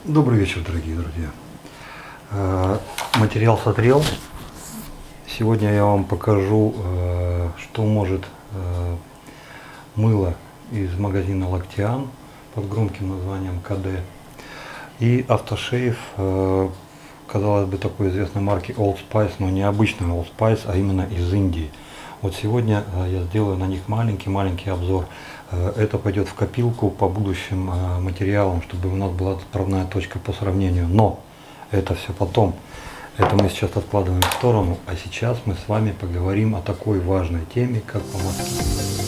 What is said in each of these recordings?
Добрый вечер, дорогие друзья. Материал созрел. Сегодня я вам покажу, что может мыло из магазина Лактиан под громким названием КД и автошейв, казалось бы, такой известной марки Old Spice, но не обычный Old Spice, а именно из Индии. Вот сегодня я сделаю на них маленький обзор. Это пойдет в копилку по будущим материалам, чтобы у нас была отправная точка по сравнению. Но это все потом. Это мы сейчас откладываем в сторону. А сейчас мы с вами поговорим о такой важной теме, как помазки.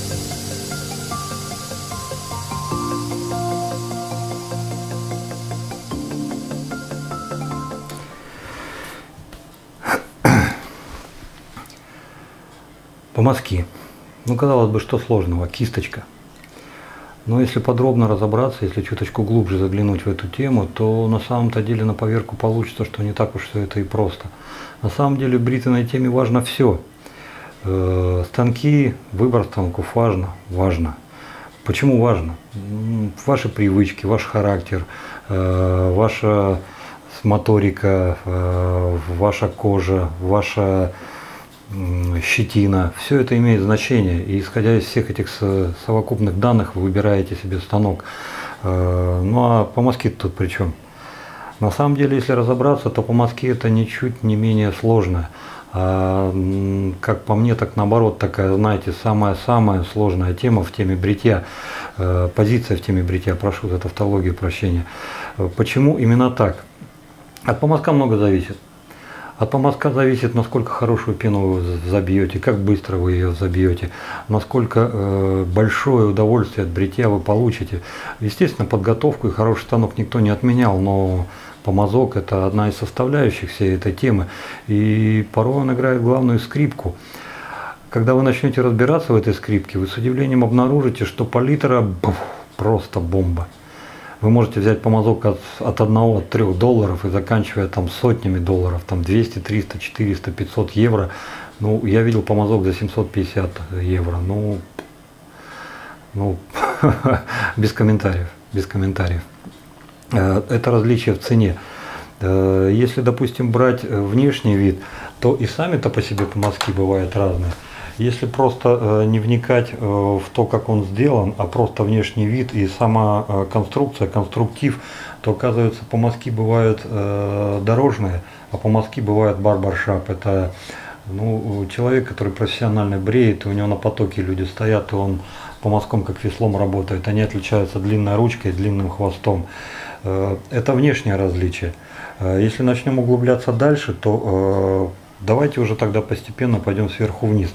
Помазки. Ну, казалось бы, что сложного? Кисточка. Но если подробно разобраться, если чуточку глубже заглянуть в эту тему, то на самом-то деле на поверку получится, что не так уж все это и просто. На самом деле в бритвенной теме важно все. Станки, выбор станков важно. Почему важно? Ваши привычки, ваш характер, ваша моторика, ваша кожа, ваша щетина, все это имеет значение, и исходя из всех этих совокупных данных вы выбираете себе станок. Ну а помазки тут при чем? На самом деле, если разобраться, то помазки это ничуть не менее сложно. Как по мне, так наоборот, такая, знаете, самая сложная тема в теме бритья, позиция в теме бритья, прошу за тавтологию прощения. Почему именно так? От помазка много зависит. От помазка зависит, насколько хорошую пену вы забьете, как быстро вы ее забьете, насколько большое удовольствие от бритья вы получите. Естественно, подготовку и хороший станок никто не отменял, но помазок – это одна из составляющих всей этой темы. И порой он играет главную скрипку. Когда вы начнете разбираться в этой скрипке, вы с удивлением обнаружите, что палитра просто бомба. Вы можете взять помазок от 1 до 3 долларов и заканчивая там сотнями долларов, там 200, 300, 400, 500 евро. Ну, я видел помазок за 750 евро. Ну без комментариев. Это различие в цене. Если, допустим, брать внешний вид, то и сами-то по себе помазки бывают разные. Если просто не вникать в то, как он сделан, а просто внешний вид и сама конструкция, конструктив, то оказывается помазки бывают дорожные, а помазки бывают барбершап. Это человек, который профессионально бреет, и у него на потоке люди стоят, и он помазком как веслом работает. Они отличаются длинной ручкой и длинным хвостом. Это внешнее различие. Если начнем углубляться дальше, то давайте уже тогда постепенно пойдем сверху вниз.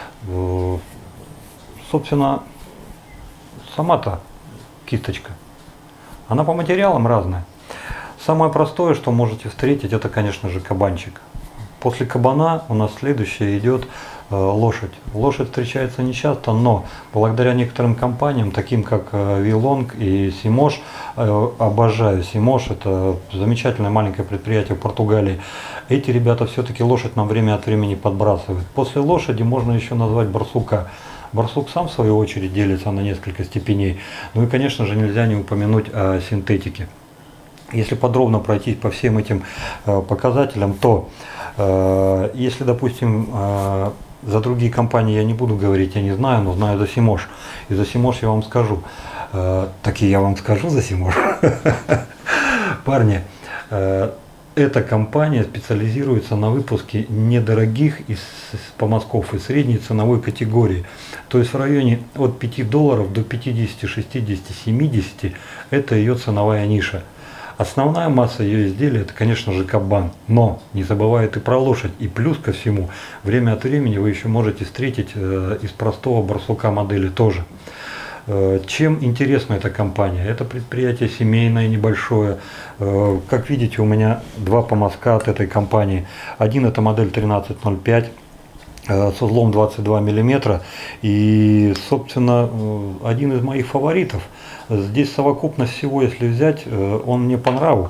Собственно, сама-то кисточка, она по материалам разная. Самое простое, что можете встретить, это, конечно же, кабанчик. После кабана у нас следующее идет лошадь. Лошадь встречается нечасто, но благодаря некоторым компаниям, таким как Вилонг и Симош, обожаю Симош, это замечательное маленькое предприятие в Португалии, эти ребята все-таки лошадь нам время от времени подбрасывают. После лошади можно еще назвать барсука. Барсук сам, в свою очередь, делится на несколько степеней. Ну и, конечно же, нельзя не упомянуть о синтетике. Если подробно пройтись по всем этим показателям, то если, допустим, за другие компании я не буду говорить, я не знаю, но знаю за Симош. И за Симош я вам скажу. Так и я вам скажу за Симош. Парни, эта компания специализируется на выпуске недорогих помазков из средней ценовой категории. То есть в районе от 5 долларов до 50, 60, 70 это ее ценовая ниша. Основная масса ее изделий это, конечно же, кабан, но не забывает и про лошадь. И плюс ко всему, время от времени вы еще можете встретить из простого барсука модели тоже. Чем интересна эта компания? Это предприятие семейное, небольшое. Как видите, у меня два помазка от этой компании. Один это модель 1305 с узлом 22 мм. И, собственно, один из моих фаворитов. Здесь совокупность всего, если взять, он мне по нраву.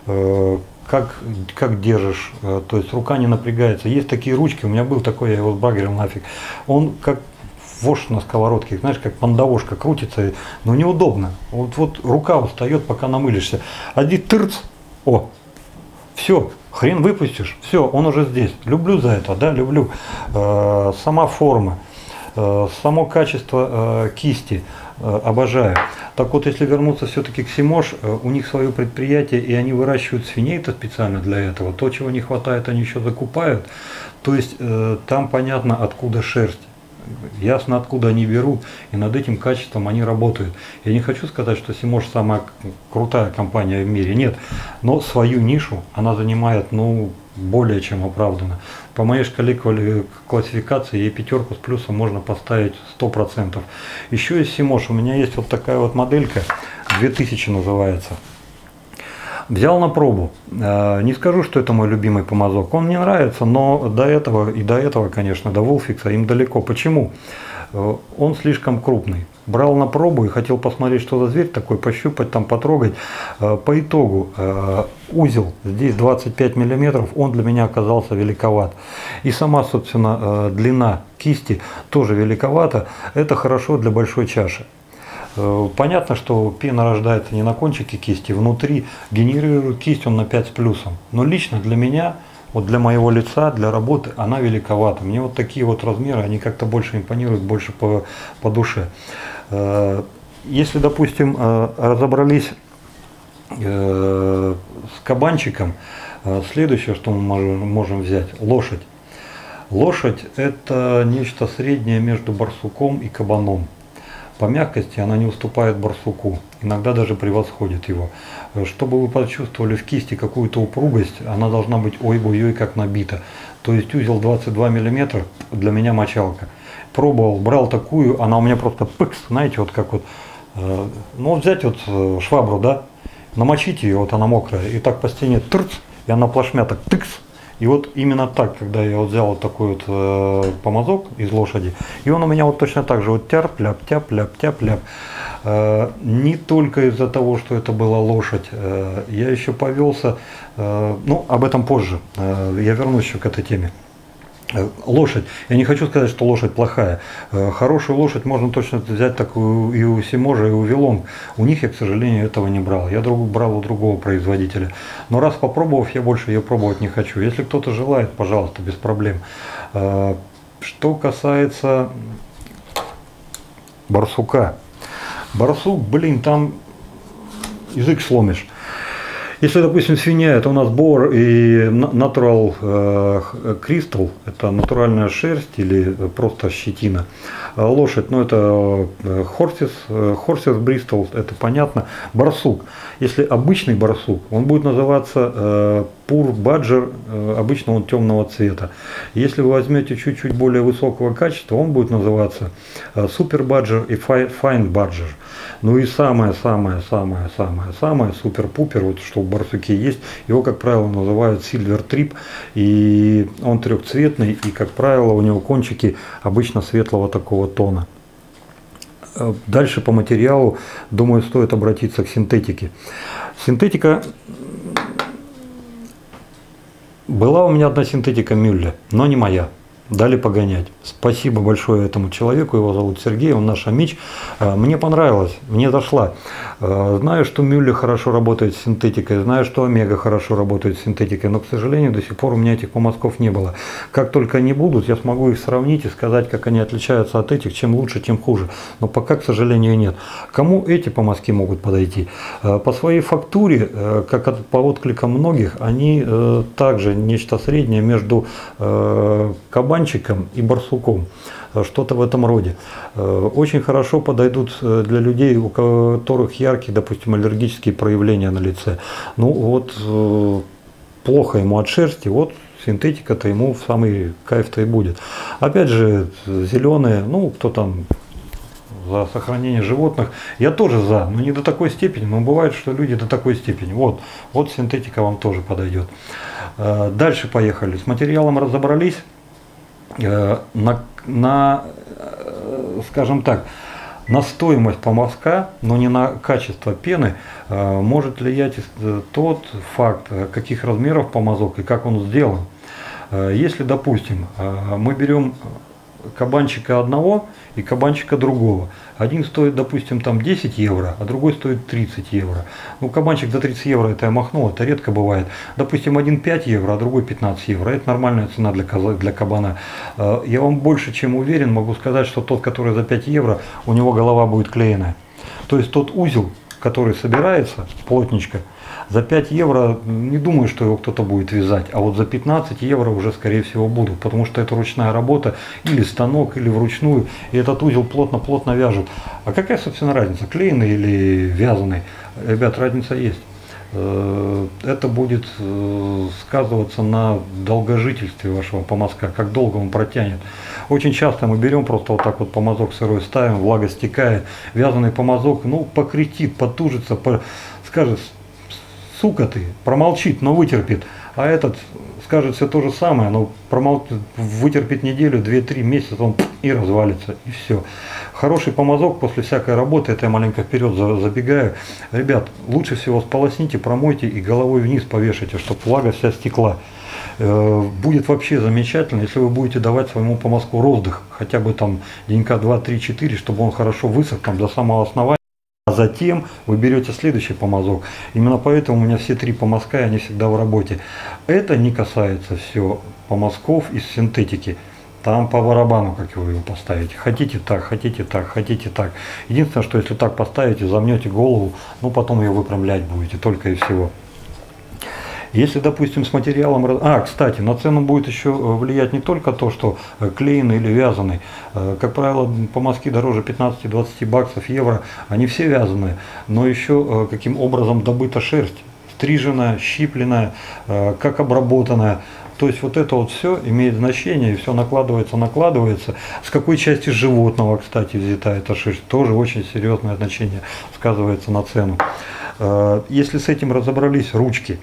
Как держишь, то есть рука не напрягается. Есть такие ручки, у меня был такой, я его сбагрил нафиг. Он как вошь на сковородке, знаешь, как пандавошка крутится, но неудобно. Вот рука устает, пока намылишься. Один тырц, о, все, хрен выпустишь, все, он уже здесь. Люблю за это, да, люблю. Сама форма, само качество кисти, обожаю. Так вот, если вернуться все-таки к Симош, у них свое предприятие, и они выращивают свиней-то специально для этого. То, чего не хватает, они еще закупают. То есть там понятно, откуда шерсть. Ясно, откуда они берут, и над этим качеством они работают. Я не хочу сказать, что Симош самая крутая компания в мире, нет, но свою нишу она занимает, ну, более чем оправданно. По моей шкале классификации ей 5 с плюсом можно поставить 100%. Еще из Симош у меня есть вот такая вот моделька, 2000 называется. Взял на пробу. Не скажу, что это мой любимый помазок. Он мне нравится, но до этого, конечно, до Вулфикса им далеко. Почему? Он слишком крупный. Брал на пробу и хотел посмотреть, что за зверь такой, пощупать, там, потрогать. По итогу узел здесь 25 мм, он для меня оказался великоват. И сама, собственно, длина кисти тоже великовата. Это хорошо для большой чаши. Понятно, что пена рождается не на кончике кисти, внутри генерирует кисть он на 5 с плюсом. Но лично для меня, вот для моего лица, для работы, она великовата. Мне вот такие вот размеры, они как-то больше импонируют, больше по душе. Если, допустим, разобрались с кабанчиком, следующее, что мы можем взять, лошадь. Лошадь – это нечто среднее между барсуком и кабаном. По мягкости она не уступает барсуку, иногда даже превосходит его. Чтобы вы почувствовали в кисти какую-то упругость, она должна быть ой-ой-ой как набита. То есть узел 22 мм для меня мочалка. Пробовал, брал такую, она у меня просто пыкс, знаете, вот как вот, ну вот взять вот швабру, да, намочить ее, вот она мокрая, и так по стене тырц, и она плашмя так тыкс. И вот именно так, когда я вот взял вот такой вот помазок из лошади, и он у меня вот точно так же вот тяп-ляп, тяп-ляп, тяп-ляп. Не только из-за того, что это была лошадь, я еще повелся, ну об этом позже, я вернусь еще к этой теме. Лошадь. Я не хочу сказать, что лошадь плохая. Хорошую лошадь можно точно взять такую и у Симожа, и у Вилонг. У них я, к сожалению, этого не брал. Я брал у другого производителя. Но раз попробовав, я больше ее пробовать не хочу. Если кто-то желает, пожалуйста, без проблем. Что касается барсука. Барсук, блин, там язык сломишь. Если, допустим, свинья, это у нас бор и natural crystal, это натуральная шерсть или просто щетина. Лошадь, ну это horses bristol, это понятно. Барсук, если обычный барсук, он будет называться pure badger, обычно он темного цвета. Если вы возьмете чуть-чуть более высокого качества, он будет называться super badger и fine badger. Ну и самое-самое супер-пупер, вот что в барсуке есть, его, как правило, называют silver trip, и он трехцветный, и, как правило, у него кончики обычно светлого такого тона. Дальше по материалу, думаю, стоит обратиться к синтетике. Синтетика... Была у меня одна синтетика Мюлле, но не моя. Дали погонять. Спасибо большое этому человеку, его зовут Сергей, он наш амич. Мне понравилось, мне зашла. Знаю, что Мюлле хорошо работает с синтетикой, знаю, что Омега хорошо работает с синтетикой, но, к сожалению, до сих пор у меня этих помазков не было. Как только они будут, я смогу их сравнить и сказать, как они отличаются от этих, чем лучше, тем хуже. Но пока, к сожалению, нет. Кому эти помазки могут подойти? По своей фактуре, как по откликам многих, они также нечто среднее между кабанчиком и барсуком, что-то в этом роде. Очень хорошо подойдут для людей, у которых яркие, допустим, аллергические проявления на лице. Ну вот плохо ему от шерсти, вот синтетика-то ему в самый кайф-то и будет. Опять же, зеленые, ну кто там за сохранение животных, я тоже за, но не до такой степени, но бывает, что люди до такой степени. Вот синтетика вам тоже подойдет. Дальше поехали. С материалом разобрались. Скажем так, на стоимость помазка, но не на качество пены, может влиять тот факт, каких размеров помазок и как он сделан. Если, допустим, мы берем кабанчика одного и кабанчика другого. Один стоит, допустим, там 10 евро, а другой стоит 30 евро. Ну, кабанчик за 30 евро это я махнул, это редко бывает. Допустим, один 5 евро, а другой 15 евро. Это нормальная цена для кабана. Я вам больше чем уверен, могу сказать, что тот, который за 5 евро, у него голова будет клееная. То есть тот узел, который собирается плотничко, за 5 евро не думаю, что его кто-то будет вязать, а вот за 15 евро уже скорее всего будут, потому что это ручная работа, или станок, или вручную, и этот узел плотно-плотно вяжет. А какая, собственно, разница, клееный или вязаный? Ребят, разница есть. Это будет сказываться на долгожительстве вашего помазка, как долго он протянет. Очень часто мы берем просто вот так вот помазок сырой ставим, влага стекает, вязаный помазок, ну, покритит, потужится, скажет: сука ты, промолчит, но вытерпит. А этот скажет все то же самое, но вытерпит неделю, 2-3 месяца, он и развалится, и все. Хороший помазок после всякой работы, это я маленько вперед забегаю. Ребят, лучше всего сполосните, промойте и головой вниз повешайте, чтобы влага вся стекла. Будет вообще замечательно, если вы будете давать своему помазку роздых, хотя бы там денька 2, 3, 4, чтобы он хорошо высох там до самого основания. А затем вы берете следующий помазок. Именно поэтому у меня все 3 помазка, они всегда в работе. Это не касается все помазков из синтетики. Там по барабану, как вы его поставите. Хотите так, хотите так, хотите так. Единственное, что если так поставите, замнете голову, ну потом ее выпрямлять будете, только и всего. Если, допустим, с материалом... кстати, на цену будет еще влиять не только то, что клееный или вязаный. Как правило, помазки дороже 15-20 баксов, евро, они все вязаные. Но еще каким образом добыта шерсть. Стриженная, щипленная, как обработанная. То есть вот это вот все имеет значение, и все накладывается. С какой части животного, кстати, взята эта шерсть, тоже очень серьезное значение сказывается на цену. Если с этим разобрались, ручки.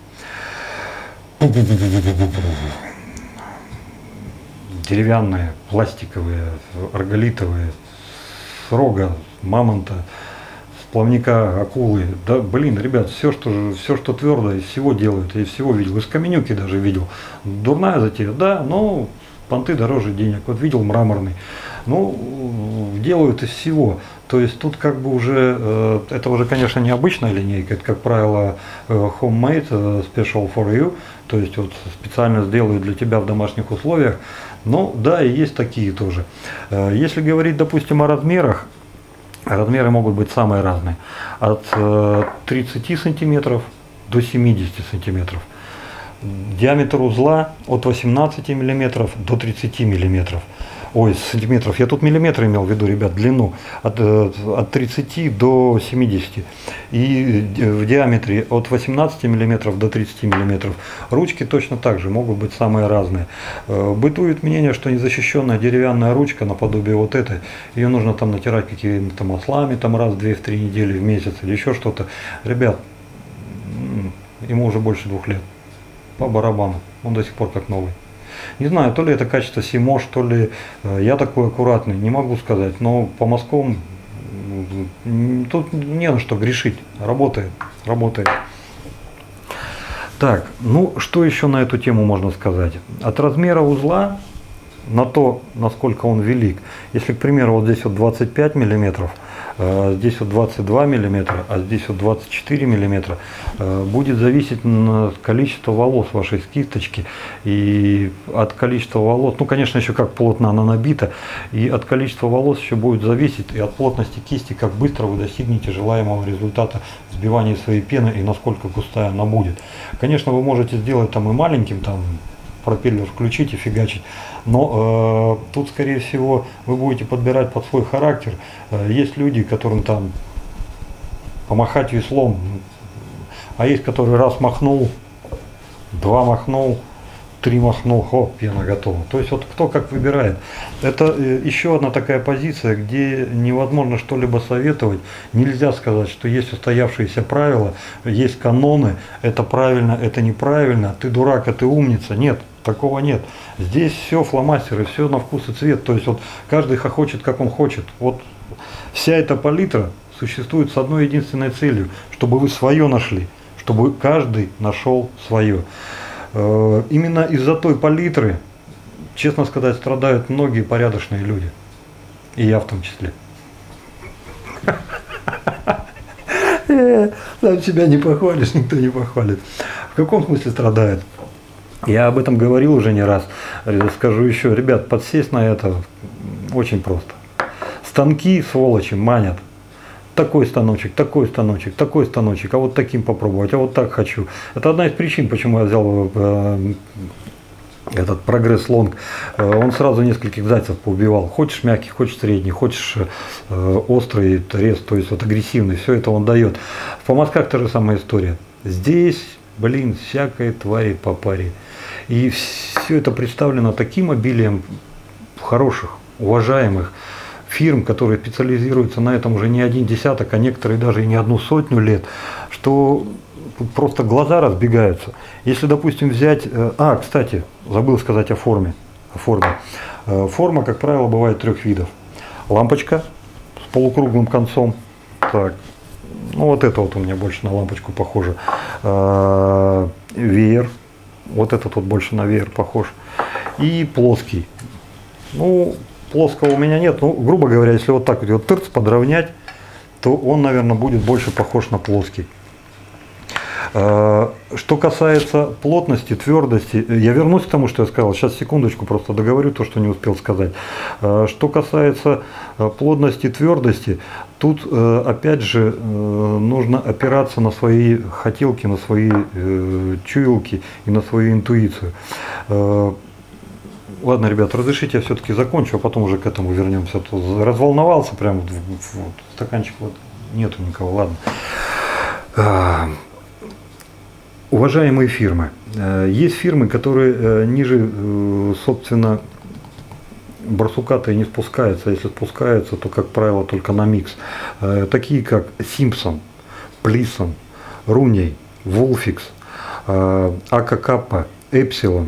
Деревянные, пластиковые, арголитовые, с рога, мамонта, с плавника, акулы. Да, блин, ребят, все, что твердое, из всего делают, я из всего видел, из каменюки даже видел. Дурная затея, да, но понты дороже денег. Вот видел мраморный. Ну, делают из всего. То есть тут как бы уже, это уже, конечно, не обычная линейка, это, как правило, homemade, special for you, то есть вот специально сделают для тебя в домашних условиях. Но да, и есть такие тоже. Если говорить, допустим, о размерах, размеры могут быть самые разные. От 30 сантиметров до 70 сантиметров. Диаметр узла от 18 миллиметров до 30 миллиметров. Ой, сантиметров. Я тут миллиметры имел в виду, ребят, длину. От 30 до 70. И в диаметре от 18 миллиметров до 30 миллиметров. Ручки точно так же могут быть самые разные. Бытует мнение, что незащищенная деревянная ручка, наподобие вот этой, ее нужно там натирать какими-то маслами там раз в 2-3 недели в месяц или еще что-то. Ребят, ему уже больше 2 лет. По барабану. Он до сих пор как новый. Не знаю, то ли это качество Симош, то ли я такой аккуратный, не могу сказать. Но по мазкам тут не на что грешить. Работает, работает. Так, ну что еще на эту тему можно сказать? От размера узла на то, насколько он велик. Если, к примеру, вот здесь вот 25 миллиметров, здесь вот 22 миллиметра, а здесь вот 24 миллиметра, будет зависеть количество волос вашей кисточки. И от количества волос, ну, конечно, еще как плотно она набита, и от количества волос еще будет зависеть, и от плотности кисти, как быстро вы достигнете желаемого результата сбивания своей пены и насколько густая она будет. Конечно, вы можете сделать там и маленьким, там, пропеллер включить и фигачить. Но тут, скорее всего, вы будете подбирать под свой характер. Есть люди, которым там помахать веслом, а есть, который раз махнул, 2 махнул, 3 махнул, хоп, пена готова. То есть вот кто как выбирает. Это еще одна такая позиция, где невозможно что-либо советовать. Нельзя сказать, что есть устоявшиеся правила, есть каноны, это правильно, это неправильно, ты дурак, а ты умница. Нет, такого нет. Здесь все фломастеры, все на вкус и цвет. То есть вот каждый хохочет, как он хочет. Вот вся эта палитра существует с одной единственной целью, чтобы вы свое нашли, чтобы каждый нашел свое. Именно из-за той палитры честно сказать, страдают многие порядочные люди. И я в том числе. Сам себя не похвалишь, никто не похвалит. В каком смысле страдает? Я об этом говорил уже не раз. Скажу еще, ребят, подсесть на это очень просто. Станки, сволочи, манят. Такой станочек, такой станочек, такой станочек, а вот таким попробовать, а вот так хочу. Это одна из причин, почему я взял этот прогресс лонг. Он сразу нескольких зайцев поубивал. Хочешь мягкий, хочешь средний, хочешь острый рез, то есть вот агрессивный, все это он дает. В мазках та же самая история. Здесь, блин, всякой твари по паре. И все это представлено таким обилием хороших, уважаемых фирм, которые специализируются на этом уже не один десяток, а некоторые даже и не одну сотню лет, что просто глаза разбегаются. Если, допустим, взять... кстати, забыл сказать о форме. Форма, как правило, бывает трех видов. Лампочка с полукруглым концом. Так, ну вот это вот у меня больше на лампочку похоже. Веер. Вот этот вот больше на веер похож. И плоский. Ну, плоского у меня нет. Ну, грубо говоря, если вот так вот тырц подровнять, то он, наверное, будет больше похож на плоский. Что касается плотности, твердости, я вернусь к тому, что я сказал. Сейчас, секундочку, просто договорю то, что не успел сказать. Что касается плотности, твердости, тут, опять же, нужно опираться на свои хотелки, на свои чуялки и на свою интуицию. Ладно, ребят, разрешите, я все-таки закончу, а потом уже к этому вернемся. Разволновался прям, вот, стаканчик вот нету никого, ладно. Уважаемые фирмы, есть фирмы, которые ниже, собственно, барсука-то и не спускаются. Если спускаются, то, как правило, только на микс. Такие как Simpson, Plisson, Rooney, Wolfix, АКК, Epsilon,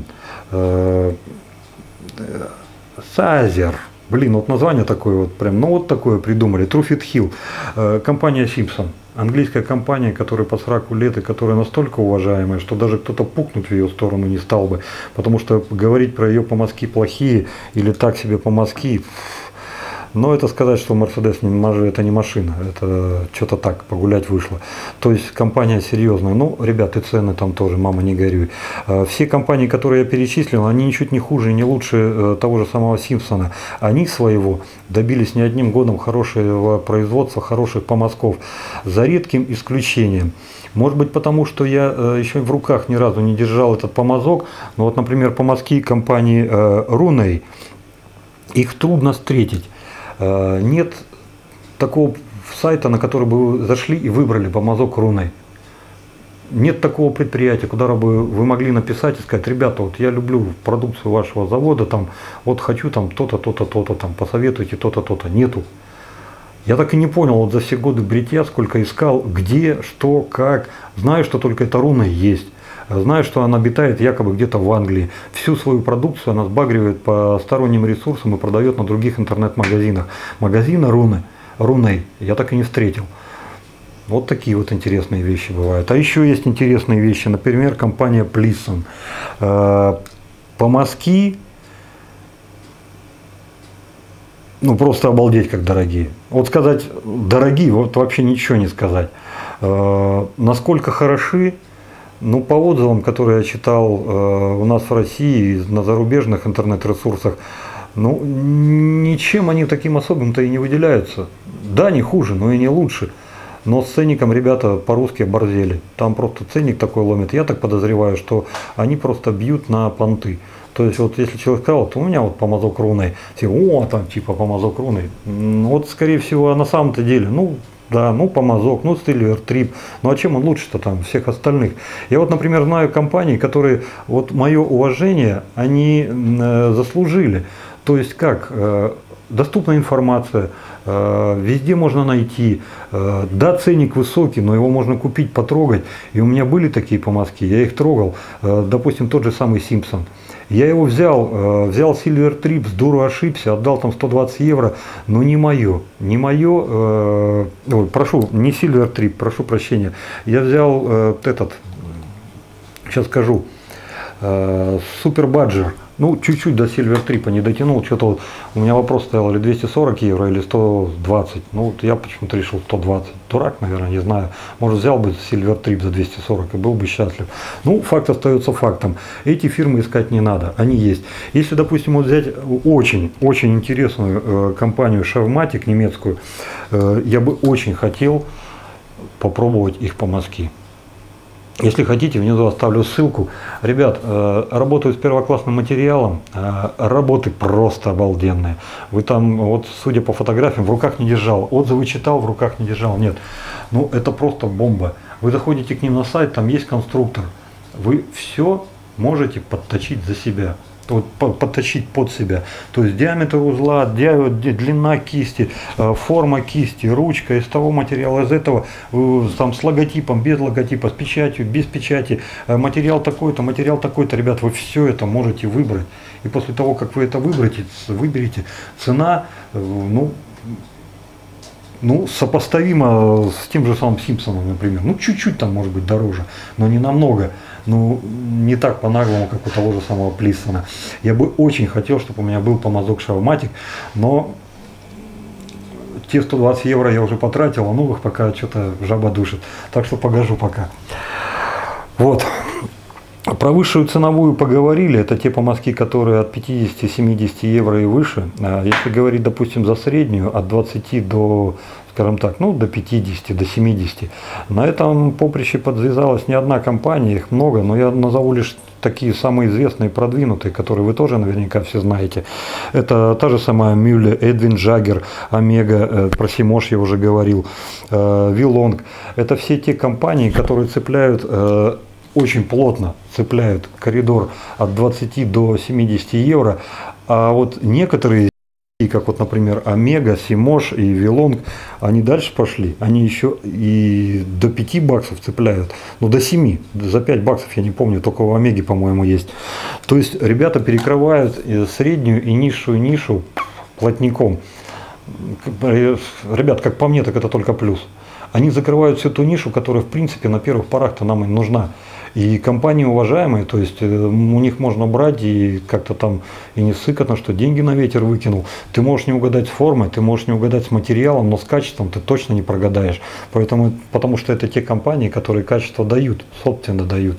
Сазер. Блин, вот название такое вот прям, ну вот такое придумали. Truffit Hill, компания Simpson. Английская компания, которая по 40 лет и которая настолько уважаемая, что даже кто-то пукнуть в ее сторону не стал бы. Потому что говорить про ее помазки плохие или так себе помазки, но это сказать, что Mercedes это не машина, это что-то так, погулять вышло. То есть компания серьезная. Ну, ребят, и цены там тоже, мама, не горюй. Все компании, которые я перечислил, они ничуть не хуже и не лучше того же самого Симпсона. Они своего добились не одним годом хорошего производства, хороших помазков, за редким исключением. Может быть, потому что я еще в руках ни разу не держал этот помазок, но вот, например, помазки компании Rooney, их трудно встретить. Нет такого сайта, на который бы вы зашли и выбрали помазок Rooney. Нет такого предприятия, куда бы вы могли написать и сказать: ребята, вот я люблю продукцию вашего завода, там, вот хочу там то-то, то-то, то-то, там, посоветуйте то-то, то-то. Нету. Я так и не понял вот за все годы бритья, сколько искал, где, что, как. Знаю, что только это Rooney есть. Знаю, что она обитает якобы где-то в Англии. Всю свою продукцию она сбагривает по сторонним ресурсам и продает на других интернет-магазинах. Магазина Rooney я так и не встретил. Вот такие вот интересные вещи бывают. А еще есть интересные вещи. Например, компания Plisson. Помазки, ну просто обалдеть как дорогие. Вот сказать дорогие, вот вообще ничего не сказать. Насколько хороши. Ну, по отзывам, которые я читал у нас в России, на зарубежных интернет-ресурсах, ну, ничем они таким особым-то и не выделяются. Да, не хуже, но и не лучше. Но с ценником ребята по-русски оборзели. Там просто ценник такой ломит. Я так подозреваю, что они просто бьют на понты. То есть, вот если человек сказал, то у меня вот помазок Rooney, все, о, там типа помазок Rooney. Вот, скорее всего, на самом-то деле, ну, да, ну помазок, ну Silver Trip, ну а чем он лучше-то там всех остальных? Я вот, например, знаю компании, которые вот мое уважение, они заслужили. То есть как? Доступная информация, везде можно найти. Да, ценник высокий, но его можно купить, потрогать. И у меня были такие помазки, я их трогал. Допустим, тот же самый Simpson. Я его взял Silver Trip, здорово ошибся, отдал там 120 евро, но не мое, не Silver Trip, прошу прощения. Я взял сейчас скажу, Super Badger, Ну, чуть-чуть до Silver Trip не дотянул. Что-то вот у меня вопрос стоял, или 240 евро, или 120. Ну, вот я почему-то решил 120. Дурак, наверное, не знаю. Может, взял бы Silver Trip за 240 и был бы счастлив. Ну, факт остается фактом. Эти фирмы искать не надо, они есть. Если, допустим, вот взять очень интересную компанию Shavmatic немецкую, я бы очень хотел попробовать их помазки. Если хотите, внизу оставлю ссылку. Ребят, работаю с первоклассным материалом, работы просто обалденные. Вы там, вот судя по фотографиям, в руках не держал, отзывы читал, в руках не держал, нет. Ну, это просто бомба. Вы заходите к ним на сайт, там есть конструктор. Вы все можете подточить за себя. Вот, подточить под себя. То есть диаметр узла, длина кисти, форма кисти, ручка из того материала, из этого, там с логотипом, без логотипа, с печатью, без печати, материал такой-то, ребят, вы все это можете выбрать. И после того, как вы это выберете, цена, ну, сопоставимо с тем же самым Симпсоном, например. Ну, чуть-чуть там может быть дороже, но не намного. Ну, не так по-наглому, как у того же самого Плиссона. Я бы очень хотел, чтобы у меня был помазок Shavmatic, но те 120 евро я уже потратил, а новых пока что-то жаба душит. Так что погожу пока. Вот. Про высшую ценовую поговорили. Это те помазки, которые от 50-70 евро и выше. Если говорить, допустим, за среднюю, от 20 до, скажем так, ну, до 50, до 70. На этом поприще подвязалась не одна компания, их много, но я назову лишь такие самые известные, продвинутые, которые вы тоже наверняка все знаете. Это та же самая Müller, Edwin Jagger, Омега, про Симош я уже говорил, Вилонг. Это все те компании, которые цепляют, очень плотно цепляют коридор от 20 до 70 евро, а вот некоторые, как вот, например, Омега, Симош и Вилонг, они дальше пошли, они еще и до 5 баксов цепляют, ну до 7, за 5 баксов, я не помню, только в Омеге, по-моему, есть. То есть ребята перекрывают среднюю и низшую нишу плотником. Ребят, как по мне, так это только плюс. Они закрывают всю ту нишу, которая, в принципе, на первых порах-то нам и нужна. И компании уважаемые, то есть у них можно брать и как-то там и не сыкотно, что деньги на ветер выкинул. Ты можешь не угадать с формой, ты можешь не угадать с материалом, но с качеством ты точно не прогадаешь. Потому что это те компании, которые качество дают, собственно дают.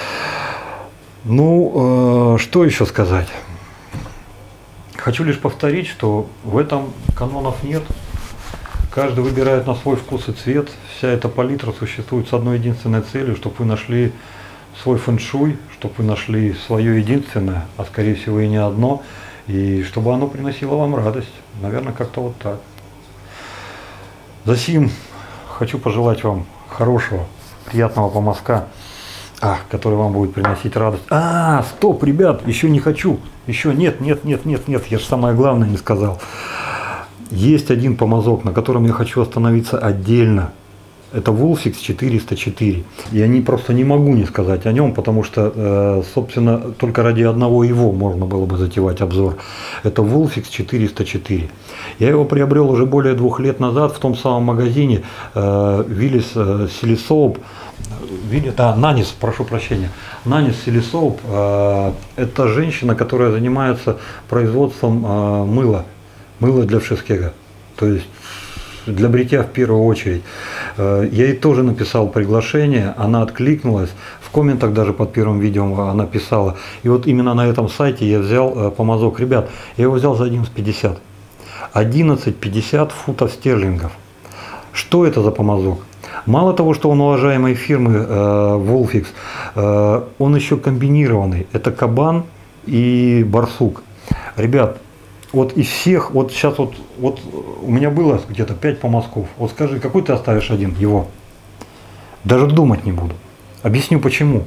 Ну, что еще сказать? Хочу лишь повторить, что в этом канонов нет. Каждый выбирает на свой вкус и цвет. Вся эта палитра существует с одной единственной целью, чтобы вы нашли свой фэншуй, чтобы вы нашли свое единственное, а скорее всего и не одно, и чтобы оно приносило вам радость. Наверное, как-то вот так. Засим хочу пожелать вам хорошего, приятного помазка, который вам будет приносить радость. Стоп, ребят, еще не хочу. Еще нет, я же самое главное не сказал. Есть один помазок, на котором я хочу остановиться отдельно. Это Wulfix 404. И я просто не могу не сказать о нем, потому что, собственно, только ради одного его можно было бы затевать обзор. Это Wulfix 404. Я его приобрел уже более 2 лет назад в том самом магазине Willis Silisoap. Нанис, прошу прощения. Нанис Silisoap. Это женщина, которая занимается производством мыла. Мыло для Вшескега. То есть для бритья в первую очередь. Я ей тоже написал приглашение, она откликнулась, в комментах даже под первым видео она писала. И вот именно на этом сайте я взял помазок. Ребят, я его взял за 11,50. 11,50 фунтов стерлингов. Что это за помазок? Мало того, что он уважаемой фирмы Wulfix, он еще комбинированный. Это кабан и барсук. Ребят, вот из всех, вот сейчас вот у меня было где-то 5 помазков. Вот скажи, какой ты оставишь один? Его. Даже думать не буду. Объясню почему.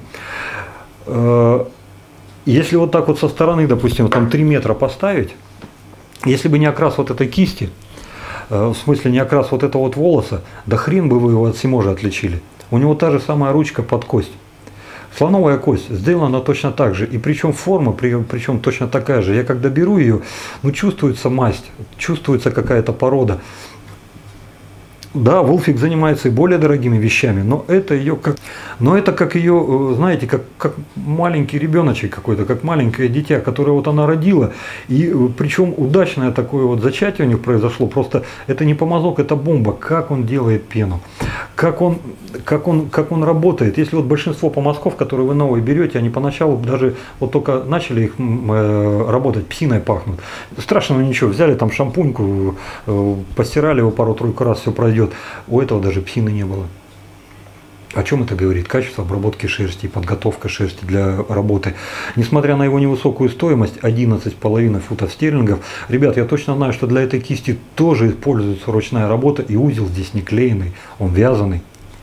Если вот так вот со стороны, допустим, там 3 метра поставить, если бы не окрас вот этой кисти, в смысле не окрас вот этого вот волоса, да хрен бы вы его от Симожа отличили. У него та же самая ручка под кость. Слоновая кость сделана точно так же, и причем форма, причем точно такая же. Я когда беру ее, ну чувствуется масть, чувствуется какая-то порода. Да, Wolfix занимается и более дорогими вещами, но это ее как ее, знаете, как маленький ребеночек какой-то, как маленькое дитя, которое вот она родила, и причем удачное такое вот зачатие у них произошло, просто это не помазок, это бомба, как он делает пену, как он работает. Если вот большинство помазков, которые вы новые берете, они поначалу даже вот только начали их работать, псиной пахнут, страшного ничего, взяли там шампуньку, постирали его пару-тройку раз, все пройдет. У этого даже псины не было. О чем это говорит? Качество обработки шерсти, подготовка шерсти для работы. Несмотря на его невысокую стоимость, 11,5 фунтов стерлингов, ребят, я точно знаю, что для этой кисти тоже используется ручная работа, и узел здесь не клееный, он вязаный.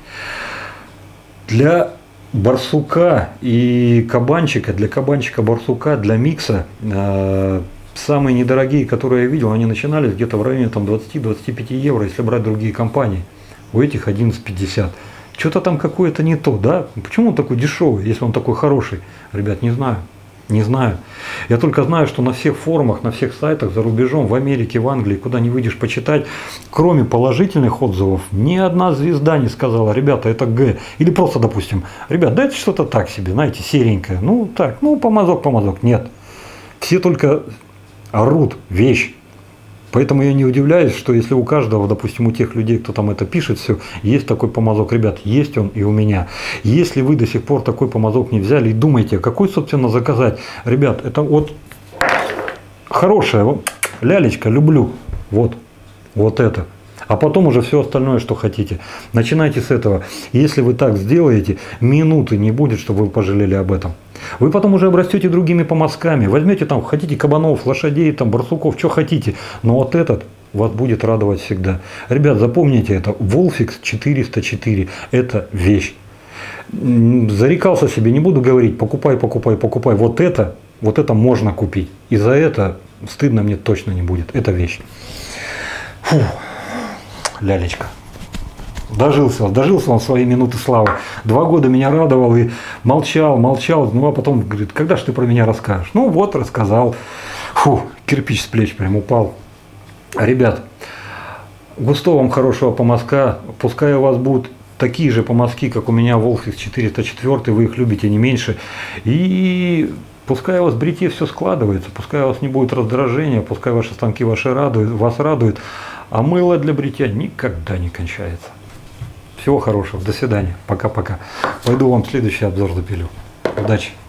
Для барсука и кабанчика, для кабанчика-барсука, для микса, самые недорогие, которые я видел, они начинались где-то в районе 20-25 евро, если брать другие компании. У этих 11,50. Что-то там какое-то не то, да? Почему он такой дешевый, если он такой хороший? Ребят, не знаю. Не знаю. Я только знаю, что на всех форумах, на всех сайтах за рубежом, в Америке, в Англии, куда не выйдешь почитать, кроме положительных отзывов, ни одна звезда не сказала: ребята, это Г. Или просто, допустим, ребят, да это что-то так себе, знаете, серенькое. Ну так, ну помазок. Нет. Все только орут, вещь. Поэтому я не удивляюсь, что если у каждого, допустим, у тех людей, кто там это пишет, все, есть такой помазок. Ребят, есть он и у меня. Если вы до сих пор такой помазок не взяли и думаете, какой, собственно, заказать, ребят, это вот хорошая лялечка, люблю, вот это. А потом уже все остальное, что хотите. Начинайте с этого. Если вы так сделаете, минуты не будет, чтобы вы пожалели об этом. Вы потом уже обрастете другими помазками. Возьмете там, хотите кабанов, лошадей, там, барсуков, что хотите. Но вот этот вас будет радовать всегда. Ребят, запомните это. Wolfix 404. Это вещь. Зарекался себе, не буду говорить, покупай. Вот это можно купить. И за это стыдно мне точно не будет. Это вещь. Фу. Лялечка. Дожился он своей минуты славы. 2 года меня радовал и молчал. Ну а потом говорит: когда же ты про меня расскажешь? Ну вот, рассказал. Фу, кирпич с плеч прям упал. Ребят, густого вам хорошего помазка. Пускай у вас будут такие же помазки, как у меня Wolfix 404, вы их любите не меньше. И пускай у вас в бритье все складывается, пускай у вас не будет раздражения, пускай ваши станки вас радуют. А мыло для бритья никогда не кончается. Всего хорошего. До свидания. Пока-пока. Пойду вам следующий обзор запилю. Удачи.